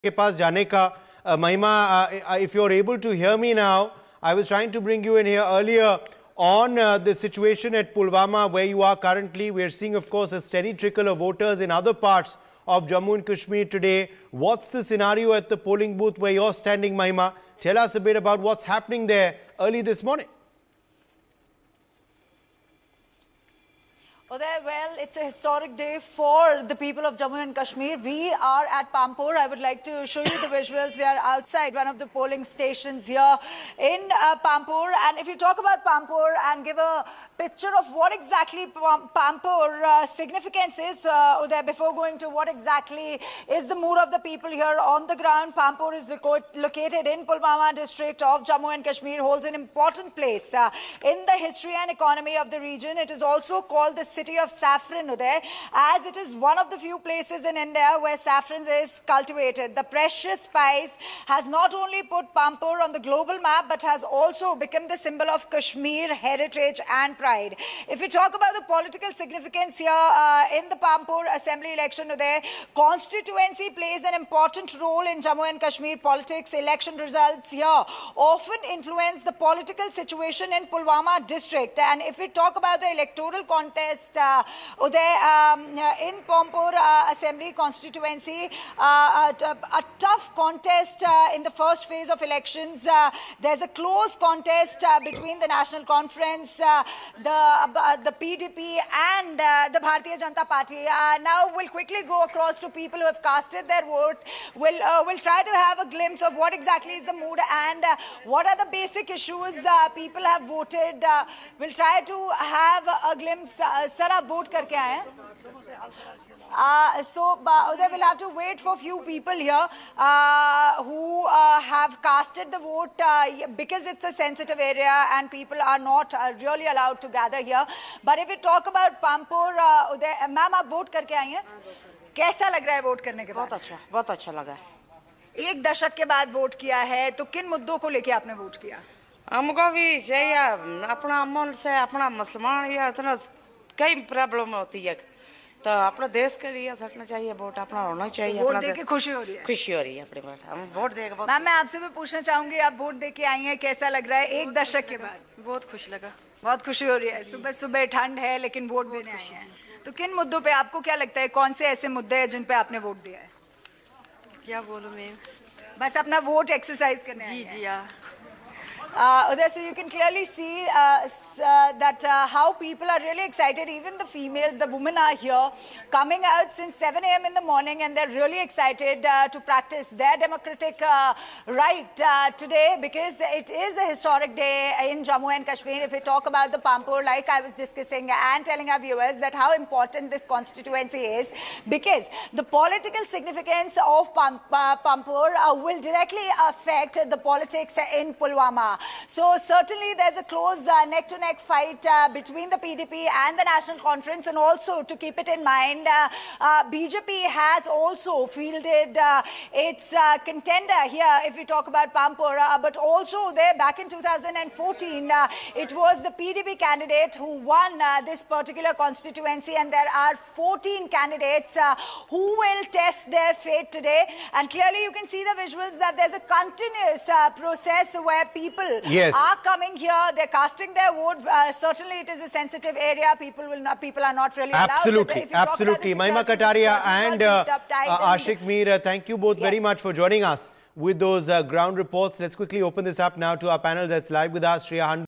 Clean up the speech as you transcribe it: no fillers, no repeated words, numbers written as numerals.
के पास जाने का Mahima, if you're able to hear me now, I was trying to bring you in here earlier on the situation at Pulwama where you are currently. We're seeing, of course, a steady trickle of voters in other parts of Jammu and Kashmir today. What's the scenario at the polling booth where you're standing, Mahima? Tell us a bit about what's happening there early this morning. Well, it's a historic day for the people of Jammu and Kashmir. We are at Pampur. I would like to show you the visuals. We are outside one of the polling stations here in Pampur. And if you talk about Pampur and give a picture of what exactly Pampur significance is, before going to what exactly is the mood of the people here on the ground, Pampur is located in Pulwama district of Jammu and Kashmir, holds an important place in the history and economy of the region. It is also called the city of saffron, Uday, as it is one of the few places in India where saffron is cultivated. The precious spice has not only put Pampur on the global map, but has also become the symbol of Kashmir heritage and pride. If we talk about the political significance here in the Pampur assembly election, Uday, constituency plays an important role in Jammu and Kashmir politics. Election results here often influence the political situation in Pulwama district. And if we talk about the electoral contest, in Pampur Assembly constituency, a tough contest in the first phase of elections. There's a close contest between the National Conference, the PDP and the Bharatiya Janata Party. Now we'll quickly go across to people who have casted their vote. We'll try to have a glimpse of what exactly is the mood and what are the basic issues people have voted. We'll try to have a glimpse. Sir, आप vote करके आए हैं? So we'll have to wait for few people here who have casted the vote because it's a sensitive area and people are not really allowed to gather here. But if we talk about Pampur, ma'am, आप vote करके आई हैं? कैसा लग रहा है vote करने के बाद? बहुत अच्छा लगा है। एक दशक के बाद वोट किया है, तो किन मुद्दों को लेके आपने वोट किया? हमको भी चाहिए अपना अमल से अपना मुसलमान या इतना कई प्रॉब्लम होती है, तो अपने देश के लिए सकना चाहिए, वोट अपना होना चाहिए। वोट देके खुशी हो रही है? खुशी हो रही है अपने वोट, हम वोट देके। मैम, मैं आपसे भी पूछना चाहूंगी, आप वोट देके आई हैं, कैसा लग रहा है एक दशक के बाद? बहुत खुश लगा, बहुत खुशी हो रही है। सुबह सुबह ठंड है लेकिन वोट देने आई हैं, तो किन मुद्दों पे आपको क्या लगता है, कौन से ऐसे मुद्दे हैं जिन पे आपने वोट दिया है? क्या बोलूं मैं, बस अपना वोट एक्सरसाइज करने। जी हाँ। So you can clearly see that how people are really excited. Even the females, the women are here coming out since 7 a.m. in the morning, and they're really excited to practice their democratic right today, because it is a historic day in Jammu and Kashmir. If we talk about the Pampur, like I was discussing and telling our viewers that how important this constituency is, because the political significance of Pampur will directly affect the politics in Pulwama. So certainly there's a close neck-to-neck fight between the PDP and the National Conference, and also to keep it in mind, BJP has also fielded its contender here if we talk about Pampur, but also there back in 2014 it was the PDP candidate who won this particular constituency, and there are 14 candidates who will test their fate today. And clearly you can see the visuals that there's a continuous process where people are coming here, they're casting their vote. Certainly it is a sensitive area. People are not really allowed. Absolutely. Mahima Kataria and Ashik Mir, thank you both very much for joining us with those ground reports. Let's quickly open this up now to our panel that's live with us. Shreya